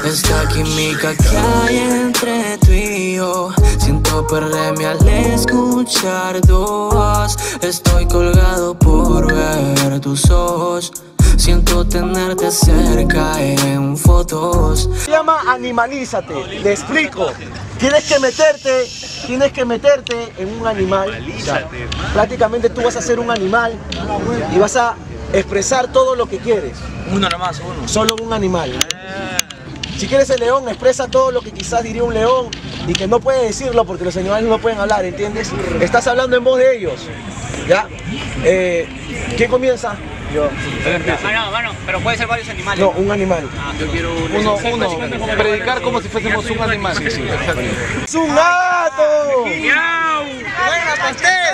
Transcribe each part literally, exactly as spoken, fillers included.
Esta química que hay entre tú y yo, siento perderme al escuchar tu voz. Estoy colgado por ver tus ojos, siento tenerte cerca en fotos. Se llama Animalízate, te explico. Tienes que meterte, tienes que meterte en un animal. O sea, prácticamente tú vas a ser un animal y vas a expresar todo lo que quieres. Uno nomás, uno. Solo un animal. Si quieres el león, expresa todo lo que quizás diría un león y que no puede decirlo porque los animales no pueden hablar, ¿entiendes? Estás hablando en voz de ellos, ¿ya? Eh, ¿Quién comienza? Yo. Mano, mano, pero puede ser varios animales. No, un animal. Ah, yo quiero uno, uno. Predicar como si fuésemos un animal. Sí, sí, exacto. ¡Es un gato! ¡Miau! ¡Buena, pastel!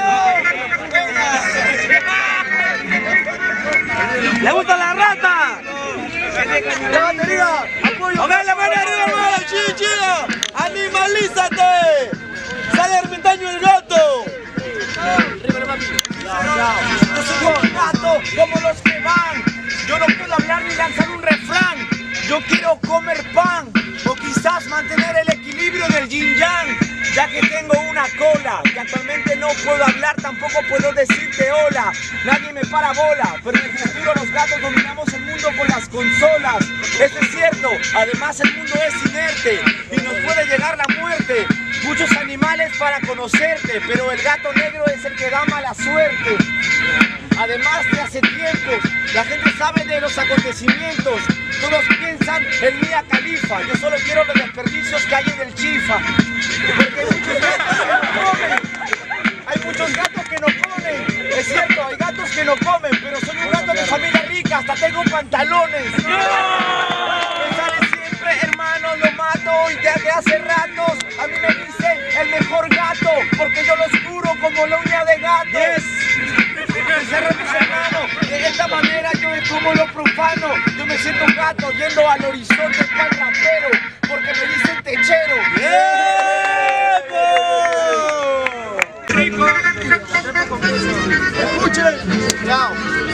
¡Le gusta la rata! ¡La batería! ¡Apoyo! ¡Ok, la mano arriba, hermano! ¡Chido, chido! ¡Animalízate! ¡Sale ermitaño el gato! Yo soy un gato como los que van. Yo no puedo hablar ni lanzar un refrán. Yo quiero comer pan o quizás mantener el equilibrio del yin yang, ya que tengo una cola y actualmente no puedo hablar, tampoco puedo decirte hola. Nadie me para bola, pero en el futuro los gatos dominamos el mundo con las consolas. Eso es cierto, además el mundo es inerte y nos puede llegar la muerte. Muchos animales para conocerte, pero el gato negro es el que da mala suerte. Además de hace tiempo, la gente sabe de los acontecimientos. Todos piensan en Mia Khalifa. Yo solo quiero los desperdicios que hay en el chifa. Porque hay muchos gatos que no comen. Hay muchos gatos que no comen. Es cierto, hay gatos que no comen, pero soy un gato de familia rica, hasta tengo pantalones. Me sale siempre, hermano, lo mato y desde hace ratos a mí me dicen el mejor gato, porque yo lo oscuro como la uña de gato. Yes. Mis hermanos, de esta manera yo es como lo profano. Yo me siento un gato yendo al horizonte cual rapero, porque me dicen techero. ¡Rico! Escuchen. Chao.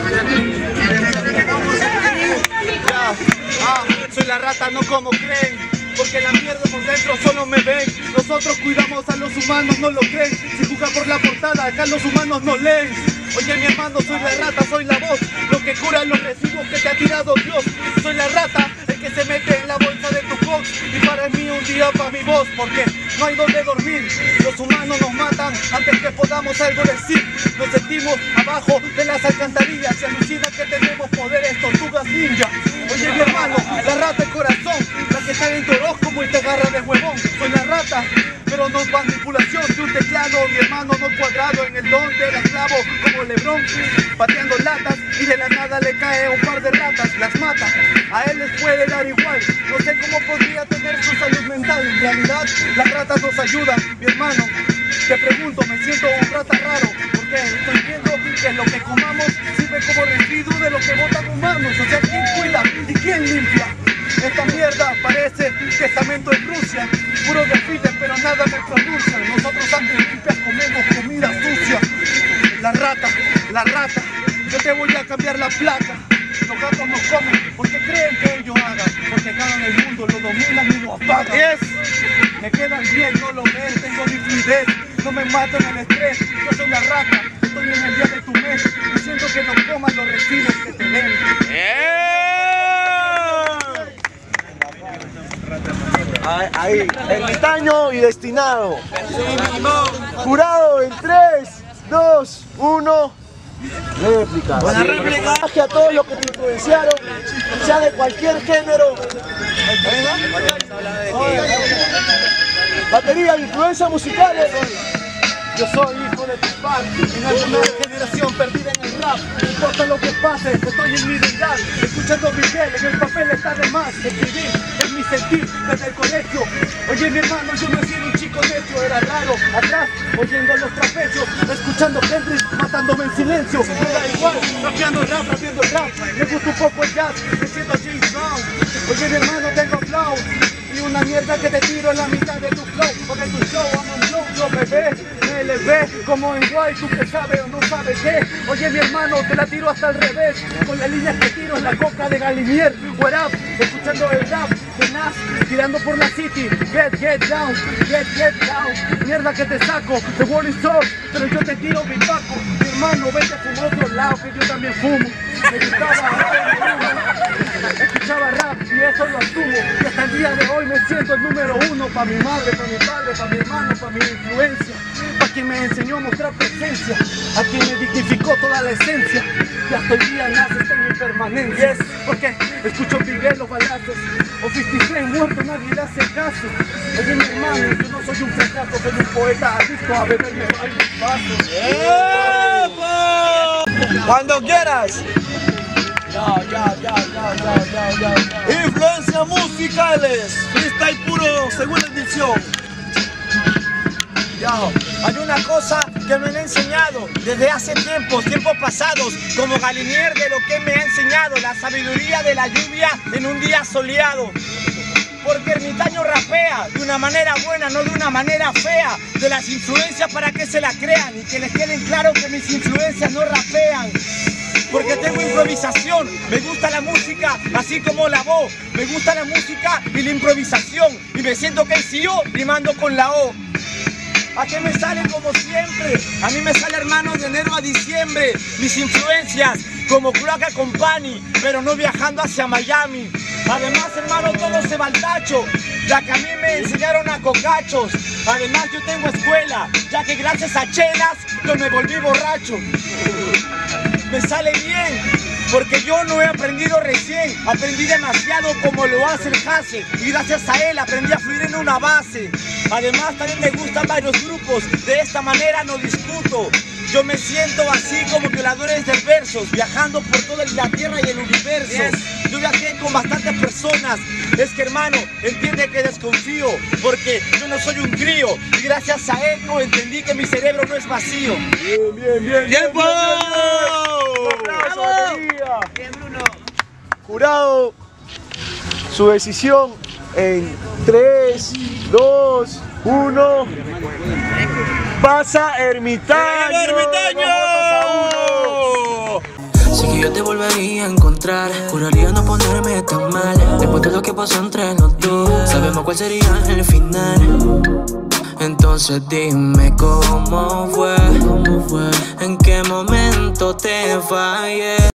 Ah, soy la rata, no como creen, porque la mierda por dentro solo me ven. Nosotros cuidamos a los humanos, no lo creen. Si juzgan por la portada, acá los humanos no leen. Oye mi hermano, soy la rata, soy la voz, lo que cura los residuos que te ha tirado Dios. Soy la rata, el que se mete en la bolsa de tu box. Y para mí un día para mi voz, porque no hay donde dormir. Los humanos nos matan antes que podamos algo decir. Nos sentimos abajo de las alcantarillas. Se alucina que tenemos poderes tortugas ninja. Oye mi hermano, la rata el corazón, la que está en tu ojo como y te agarra de huevón. Soy la rata, pero no manipulación de un teclado. Mi hermano no cuadrado en el don del esclavo como Lebrón, pateando latas y de la nada le cae un par de ratas, las mata. A él les puede dar igual, no sé cómo podría tener su salud mental. En realidad las ratas nos ayudan, mi hermano. Te pregunto, me siento un rata raro, porque estoy viendo que lo que comamos sirve como residuo de lo que botan humanos. O sea, ¿quién cuida y quién limpia? Esta mierda parece testamento en Rusia, puro desfile pero nada me pronuncia. Nosotros sangre limpia comemos comida sucia. La rata, la rata, yo te voy a cambiar la placa. Los gatos nos comen, porque creen que ellos hagan, porque ganan el mundo, lo dominan y lo apagan. Yes. Me quedan bien, no lo ven, tengo mi fluidez, no me mato en el estrés. Yo soy la rata, estoy en el día de tu mes, diciendo que no coman los residuos que te den. Ahí, ermitaño y destinado. Jurado en tres, dos, uno. Réplica. Buena réplica. A todos los que te influenciaron, sea de cualquier género. Batería, influencias musicales. Yo soy hijo de Tupac, en una generación perdida en el rap. No importa lo que pase, estoy en mi deidad, escuchando Miguel, en el papel está de más. Escribir es mi sentir desde el colegio. Oye mi hermano, yo nací en un chico necio, era raro, atrás, oyendo los trapecios, escuchando Hendrix, matándome en silencio. Me da igual, rapeando el rap, rapeando el rap, me gusta un poco el jazz, me siento James Brown. Oye mi hermano, tengo flow, y una mierda que te tiro en la mitad de tu flow, porque tu show, I'm on flow, yo bebé. L B, como en Guay, tú que sabes o no sabes qué. Oye mi hermano, te la tiro hasta al revés, con las líneas que tiro en la coca de Galinier. What up, escuchando el rap, me Nas, tirando por la city. Get, get down, get, get down. Mierda que te saco, the world is up, pero yo te tiro mi paco. Mi hermano, vete a fumar otro lado, que yo también fumo. Me gustaba rap, escuchaba rap y eso lo asumo. Y hasta el día de hoy me siento el número uno. Pa' mi madre, pa' mi padre, pa' mi hermano, pa' mi influencia. Pa' quien me enseñó a mostrar presencia, a quien me dignificó toda la esencia. Y hasta el día nace está en mi permanencia. Yes, porque escucho Miguel los balazos. O cincuenta y tres muertos, nadie le hace caso. Oye mi hermano, yo no soy un fracaso, soy un poeta adicto a beberme varios pasos. ¡Epa! Cuando quieras. Ya, ya, ya, ya, ya, ya, ya. Influencias musicales. Freestyle puro, segunda edición. Yo, hay una cosa que me han enseñado desde hace tiempos, tiempos pasados, como Galinier de lo que me ha enseñado, la sabiduría de la lluvia en un día soleado. Porque Ermitaño rapea de una manera buena, no de una manera fea, de las influencias para que se la crean y que les queden claro que mis influencias no rapean. Porque tengo improvisación, me gusta la música, así como la voz, me gusta la música y la improvisación, y me siento que si yo rimando con la O. ¿A qué me sale como siempre? A mí me sale, hermano, de enero a diciembre. Mis influencias como Cloaca Company, pero no viajando hacia Miami. Además, hermano, todo se va al tacho, ya que a mí me enseñaron a cocachos. Además, yo tengo escuela, ya que gracias a chelas yo me volví borracho. Me sale bien, porque yo no he aprendido recién, aprendí demasiado como lo hace el Hase, y gracias a él aprendí a fluir en una base. Además también me gustan varios grupos, de esta manera no discuto. Yo me siento así como violadores de versos, viajando por toda la tierra y el universo. Yes. Yo viajé con bastantes personas, es que hermano, entiende que desconfío, porque yo no soy un crío, y gracias a Eco entendí que mi cerebro no es vacío. Bien, bien, bien. ¡Tiempo! Bien, Bruno. Jurado, su decisión en tres, dos, uno. Pasa Ermitaño. ¡Ermitaño! Sé que yo te volvería a encontrar, juraría no ponerme tan mal. Después de lo que pasó entre los dos, sabemos cuál sería el final. Entonces dime cómo fue, en qué momento te fallé.